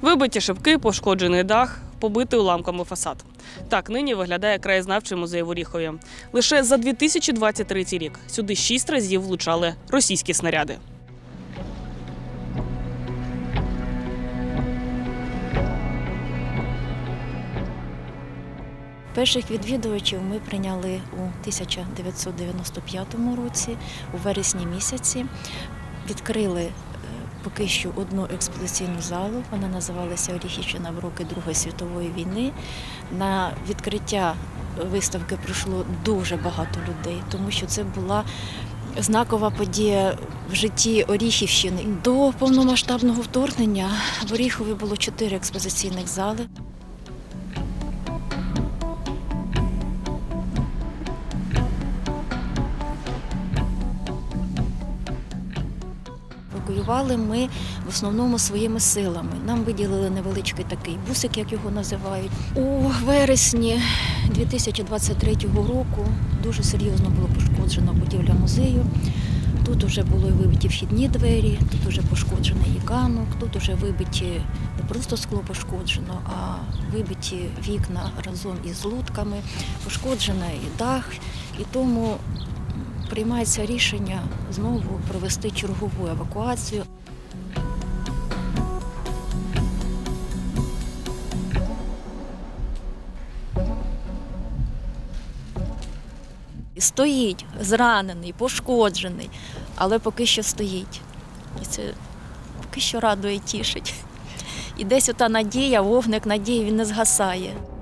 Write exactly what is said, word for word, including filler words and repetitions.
Вибиті шибки, пошкоджений дах, побитий уламками фасад. Так нині виглядає краєзнавчий музей в Оріхові. Лише за дві тисячі двадцять третій рік сюди шість разів влучали російські снаряди. Перших відвідувачів ми прийняли у тисяча дев'ятсот дев'яносто п'ятому році, у вересні місяці. Відкрили поки що одну експозиційну залу, вона називалася «Оріхівщина в роки Другої світової війни». На відкриття виставки прийшло дуже багато людей, тому що це була знакова подія в житті Оріхівщини. До повномасштабного вторгнення в Оріхові було чотири експозиційних зали. Евакуювали ми в основному своїми силами. Нам виділили невеличкий такий бусик, як його називають. У вересні дві тисячі двадцять третього року дуже серйозно було пошкоджена будівля музею. Тут вже були вибиті вхідні двері, тут вже пошкоджений ганок, тут вже вибиті не просто скло пошкоджено, а вибиті вікна разом із лутками, пошкоджений і дах. І тому приймається рішення знову провести чергову евакуацію. Стоїть зранений, пошкоджений, але поки що стоїть. І це поки що радує, тішить. І десь ота надія, вогник надії, він не згасає.